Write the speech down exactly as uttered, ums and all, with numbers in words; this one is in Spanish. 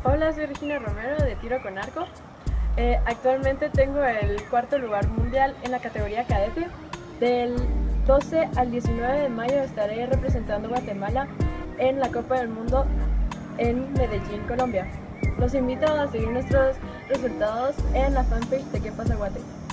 Hola, soy Regina Romero de Tiro con Arco. Eh, actualmente tengo el cuarto lugar mundial en la categoría cadete. Del doce al diecinueve de mayo estaré representando a Guatemala en la Copa del Mundo en Medellín, Colombia. Los invito a seguir nuestros resultados en la fanpage de ¿Qué pasa Guate?